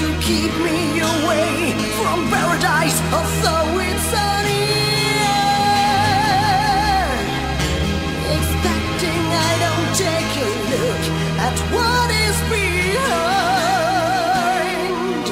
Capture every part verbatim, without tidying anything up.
to keep me away from paradise, although it's sunny. Expecting I don't take a look at what is behind.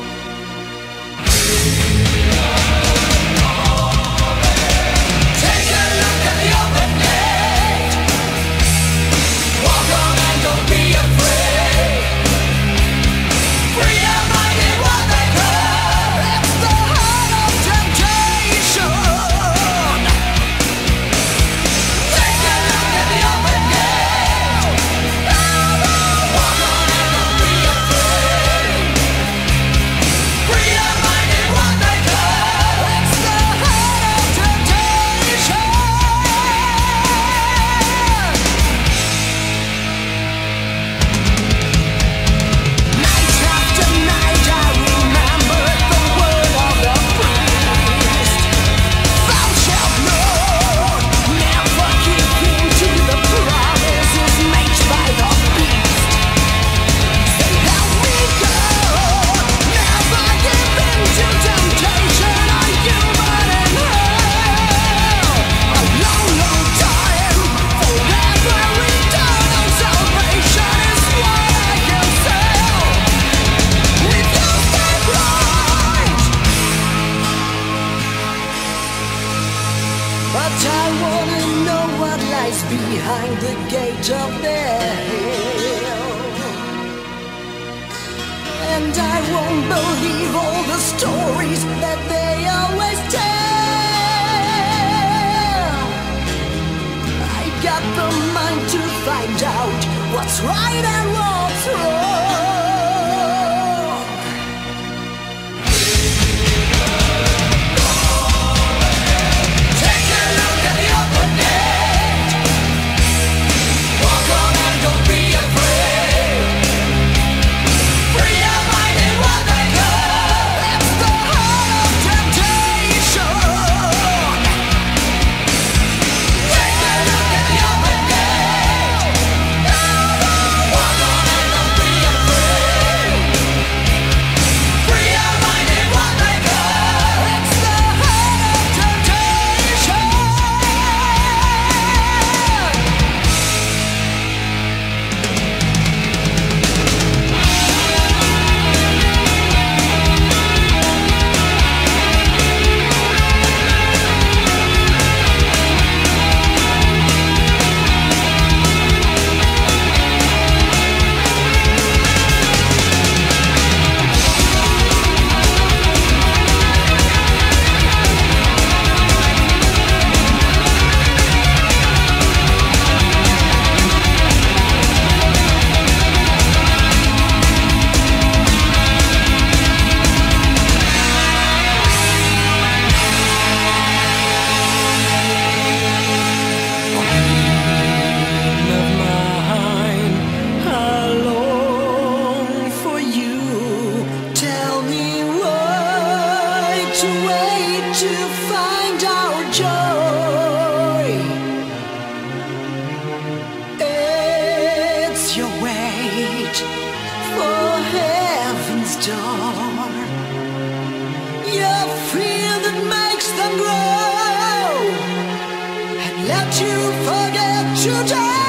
Take a look at the open gate. Walk on and don't be afraid. Freedom might be what they call. It's the heart of temptation. Take a look at the open gate. Walk on and don't be afraid. Freedom might be what they call. It's the heart of temptation. Night after night I remember the word of the priest. Thou shalt not never give in to the promises made by the beast. Say help me God, never give in to temptation. Are human in hell? A long, long time, forever eternal salvation is what I can sell. With your step right. But I wanna know what lies behind the gate of hell. And I won't believe all the stories that they always tell. I got the mind to find out what's right and what's wrong. Take a look at the open gate. Walk on and don't be afraid. Free your mind in what they call. It's the heart of temptation. Take a look at the open gate. Walk on and don't be afraid. Free your mind in what they call. It's the heart of temptation. Of mine, I long for you. Tell me why to wait to find our joy. It's your wait for heaven's door. Your fear that makes them grow and let you forget to die.